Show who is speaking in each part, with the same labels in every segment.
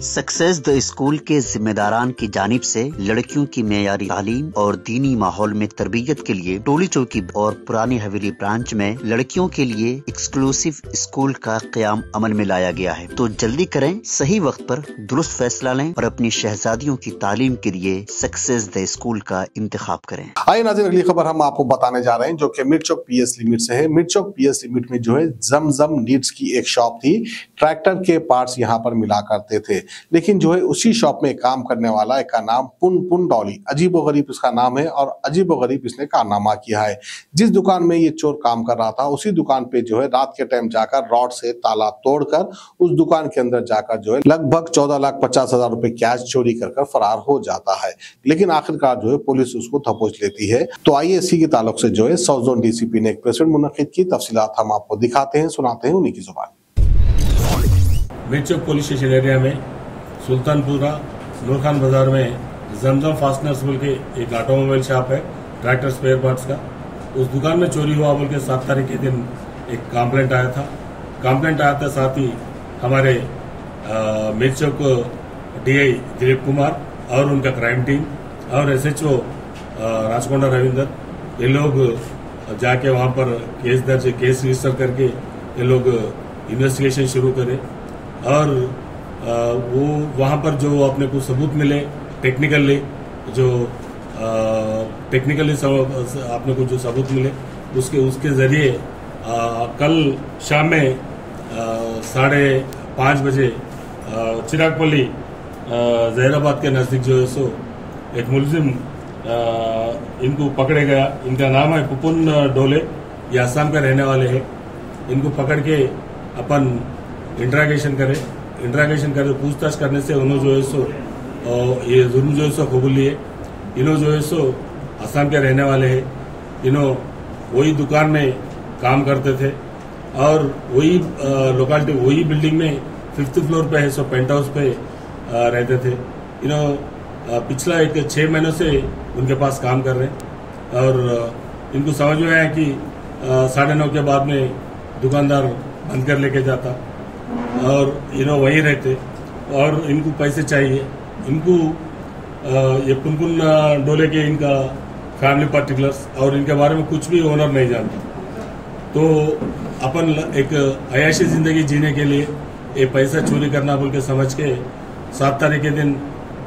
Speaker 1: Success the school के जिम्मेदारान की जानिब से लड़कियों की मेयारी तालीम और दीनी माहौल में तरबियत के लिए टोली चौकी और पुरानी हवेली ब्रांच में लड़कियों के लिए एक्सक्लूसिव स्कूल का क़याम अमल में लाया गया है। तो जल्दी करें, सही वक्त पर दुरुस्त फैसला लें और अपनी शहजादियों की तालीम के लिए सक्सेस द स्कूल का इंतखाब करें।
Speaker 2: आइए नाज़रीन, अगली खबर हम आपको बताने जा रहे हैं जो कि मिर्चौक पीएस लिमिट से है। मिर्चौक पीएस लिमिट में जो है जमजम नीड्स की एक शॉप थी। ट्रैक्टर के पार्ट्स यहाँ पर मिला करते थे, लेकिन जो है उसी शॉप में काम करने वाला एक का नाम पुन डॉली, अजीबोगरीब इसका नाम है और अजीबोगरीब इसने कारनामा किया है। जिस दुकान में ये चोर काम कर रहा था उसी दुकान पे जो है रात के टाइम जाकर रॉड से ताला तोड़कर उस दुकान के अंदर जाकर जो है लगभग 14,50,000 रुपए कैश चोरी कर फरार हो जाता है। लेकिन आखिरकार जो है पुलिस उसको दबोच लेती है। तो आइए इसी के ताल्लुक से जो है साउथ जोन डीसीपी ने एक प्रेस मुनक्किद की, तफसीलात हम आपको दिखाते हैं, सुनाते हैं उन्हीं की जुबान।
Speaker 3: मिर्चौक पुलिस स्टेशन एरिया में सुल्तानपुरा नूर खान बाजार में जमजम फास्टनर्स बोल के एक ऑटोमोबाइल शॉप है, ट्रैक्टर स्पेयर पार्ट्स का। उस दुकान में चोरी हुआ बोल के 7 तारीख के दिन एक कंप्लेंट आया था। साथ ही हमारे मिर्चौक डीआई दिलीप कुमार और उनका क्राइम टीम और एसएचओ राजकोंडा रविंदर, ये लोग जाके वहां पर केस रजिस्टर करके ये लोग इन्वेस्टिगेशन शुरू करे और वो वहां पर जो अपने को सबूत मिले टेक्निकली आपने को जो सबूत मिले उसके जरिए कल शाम में 5:30 बजे चिरागपल्ली जहराबाद के नजदीक जो है सो एक मुलजिम इनको पकड़े गया। इनका नाम है पुपुन डोले, ये असम के रहने वाले हैं। इनको पकड़ के अपन इंट्रागेशन करे पूछताछ करने से उन्होंने जो है सो ये जुर्म जो है सो कबूल लिए। इन्हों जो है सो असम के रहने वाले हैं। इन्हों वही दुकान में काम करते थे और वही लोकेलिटी वही बिल्डिंग में 5th फ्लोर पे है सो पेंट हाउस पे रहते थे। इन्हों पिछला 6 महीनों से उनके पास काम कर रहे हैं और इनको समझ में आया कि 9:30 के बाद में दुकानदार बंद कर लेके जाता और वहीं रहते और इनको पैसे चाहिए। इनको ये पुन डोले के इनका फैमिली पर्टिकुलर्स और इनके बारे में कुछ भी ओनर नहीं जानता। तो अपन एक अयाशी जिंदगी जीने के लिए ये पैसा चोरी करना बोल के समझ के 7 तारीख के दिन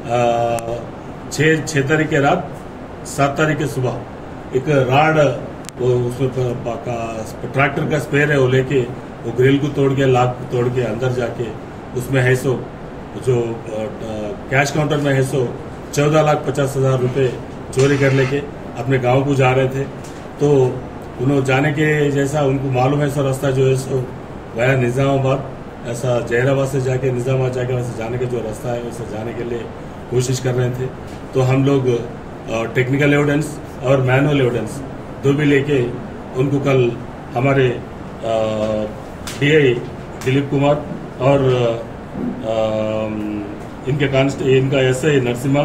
Speaker 3: 6 तारीख के रात 7 तारीख के सुबह एक राड उसमें ट्रैक्टर का स्पेयर है वो लेके वो ग्रिल को तोड़ के लाक तोड़ के अंदर जाके उसमें है सो जो कैश काउंटर में है सो 14,50,000 रुपए चोरी कर लेके अपने गांव को जा रहे थे। तो उन्होंने जाने के जैसा उनको मालूम है सो रास्ता जो है सो वह निजामाबाद ऐसा जहराबाद से जाके निजामाबाद जाके वैसे जाने का जो रास्ता है वैसे जाने के लिए कोशिश कर रहे थे। तो हम लोग टेक्निकल एविडेंस और मैनुअल एविडेंस दो भी लेके उनको कल हमारे डीआई दिलीप कुमार और इनका SI Narasimha,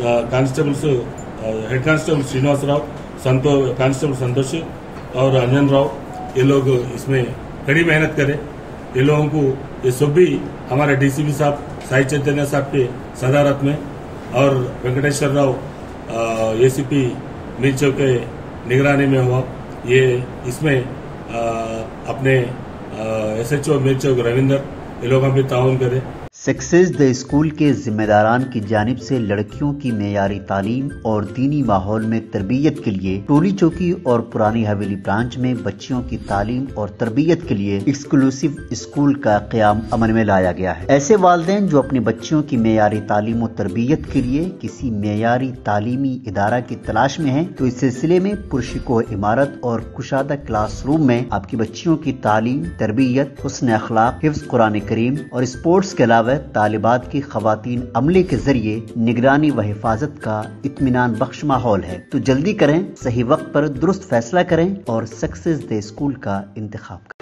Speaker 3: head constable Srinivas Rao, constable Santosh और अंजन राव, ये लोग इसमें कड़ी मेहनत करें। ये लोगों को ये सब भी हमारे डीसीपी साहब साई चैतन्य साहब के सदारत में और वेंकटेश्वर राव एसीपी मिर्चौक के निगरानी में हुआ। ये इसमें अपने एसएचओ मिर्चौक रविंदर ये लोग भी ताउन करें।
Speaker 1: सक्सेस द स्कूल के जिम्मेदारान की जानिब से लड़कियों की मेयारी तालीम और दीनी माहौल में तरबियत के लिए टोली चौकी और पुरानी हवेली ब्रांच में बच्चियों की तालीम और तरबियत के लिए एक्सक्लूसिव स्कूल का क़याम अमल में लाया गया है। ऐसे वालिदैन जो अपनी बच्चियों की मेयारी तालीम और तरबियत के लिए किसी मेयारी तालीमी इदारा की तलाश में है तो इस सिलसिले में पुरशिको इमारत और कुशादा क्लासरूम में आपकी बच्चियों की तालीम, तरबियत, हुस्न अखलाक, हिफ्ज़ कुरान करीम और स्पोर्ट्स के अलावा तालिबात की खवातीन अमले के जरिए निगरानी व हिफाजत का इत्मीनान बख्श माहौल है। तो जल्दी करें, सही वक्त पर दुरुस्त फैसला करें और सक्सेस द स्कूल का इंतखाब करें।